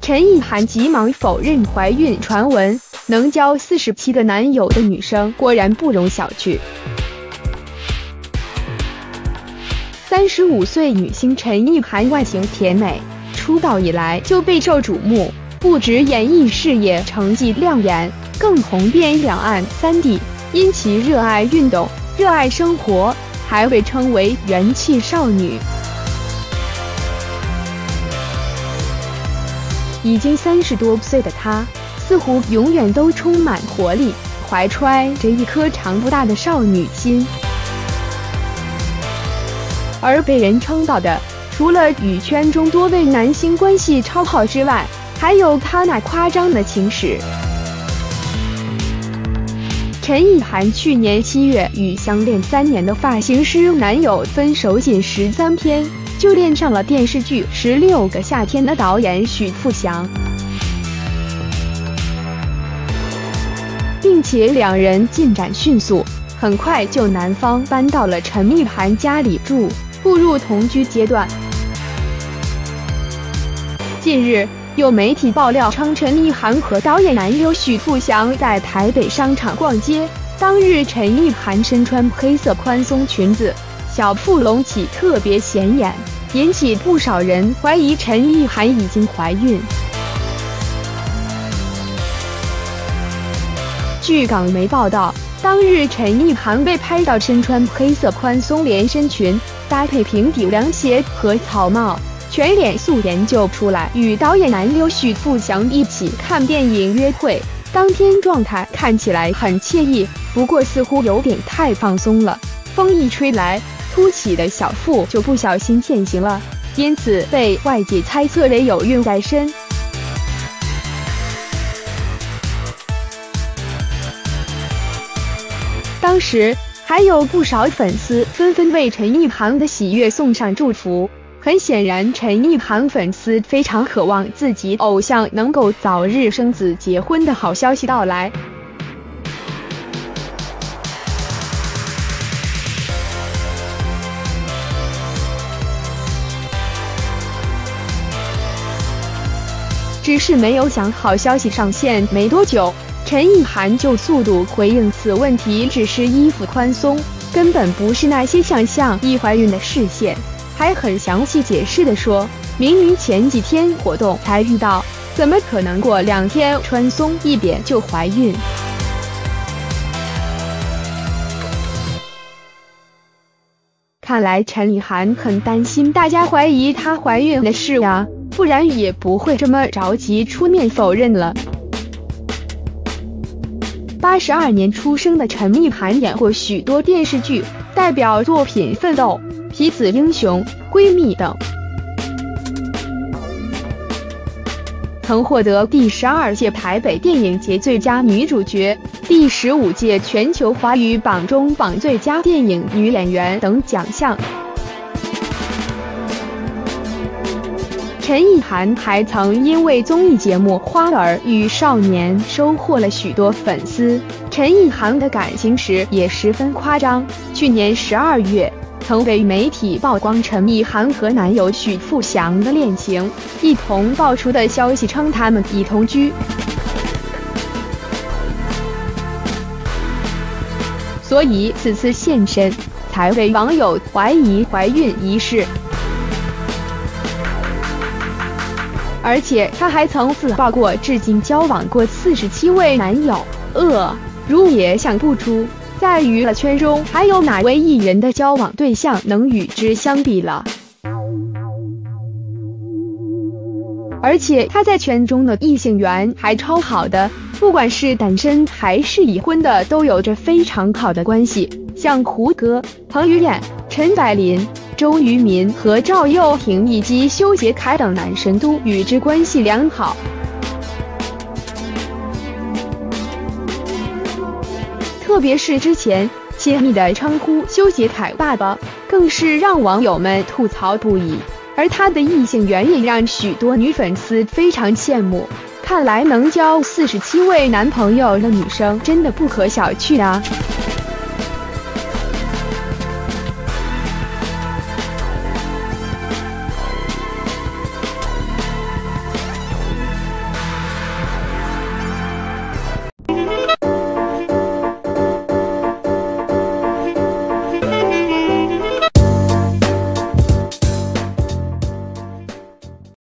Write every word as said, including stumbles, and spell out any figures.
陈意涵急忙否认怀孕传闻，能交四十七个男友的女生果然不容小觑。三十五岁女星陈意涵外形甜美，出道以来就备受瞩目，不止演艺事业成绩亮眼，更红遍两岸三地。因其热爱运动、热爱生活，还被称为元气少女。已经三十多岁的她，似乎永远都充满活力，怀揣着一颗长不大的少女心。而被人称道的，除了与圈中多位男星关系超好之外，还有她那夸张的情史。陈意涵去年七月与相恋三年的发型师男友分手仅十三天，就恋上了电视剧《十六个夏天》的导演许富祥，并且两人进展迅速，很快就男方搬到了陈意涵家里住，步入同居阶段。近日，有媒体爆料称，陈意涵和导演男友许富祥在台北商场逛街，当日陈意涵身穿黑色宽松裙子，小腹隆起特别显眼，引起不少人怀疑陈意涵已经怀孕。据港媒报道，当日陈意涵被拍到身穿黑色宽松连身裙，搭配平底凉鞋和草帽，全脸素颜就出来与导演男友许富祥一起看电影约会。当天状态看起来很惬意，不过似乎有点太放松了，风一吹来，凸起的小腹就不小心现形了，因此被外界猜测为有孕在身。当时还有不少粉丝纷纷为陈意涵的喜悦送上祝福。很显然，陈意涵粉丝非常渴望自己偶像能够早日生子结婚的好消息到来。只是没有想好消息上线没多久，陈意涵就速度回应此问题，只是衣服宽松，根本不是那些想象易怀孕的视线。还很详细解释地说，明明前几天活动才遇到，怎么可能过两天穿松一点就怀孕？看来陈意涵很担心大家怀疑她怀孕的事啊，不然也不会这么着急出面否认了。八十二年出生的陈意涵演过许多电视剧，代表作品《奋斗》、《痞子英雄》、《闺蜜》等，曾获得第十二届台北电影节最佳女主角、第十五届全球华语榜中榜最佳电影女演员等奖项。陈意涵还曾因为综艺节目《花儿与少年》收获了许多粉丝。陈意涵的感情史也十分夸张，去年十二月曾被媒体曝光陈意涵和男友许富祥的恋情，一同爆出的消息称他们已同居。所以此次现身，才被网友怀疑怀孕一事。而且她还曾自曝过至今交往过四十七位男友，呃，如也想不出，在娱乐圈中还有哪位艺人的交往对象能与之相比了。而且她在圈中的异性缘还超好的，不管是单身还是已婚的，都有着非常好的关系，像胡歌、彭于晏、陈柏霖、周渝民和赵又廷以及修杰楷等男神都与之关系良好。特别是之前亲密的称呼修杰楷爸爸，更是让网友们吐槽不已。而他的异性缘也让许多女粉丝非常羡慕。看来能交四十七位男朋友的女生真的不可小觑啊！